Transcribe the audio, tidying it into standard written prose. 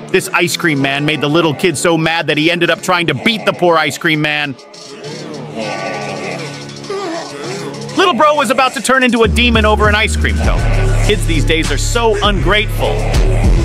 This ice cream man made the little kid so mad that he ended up trying to beat the poor ice cream man. Little bro was about to turn into a demon over an ice cream cone. Kids these days are so ungrateful.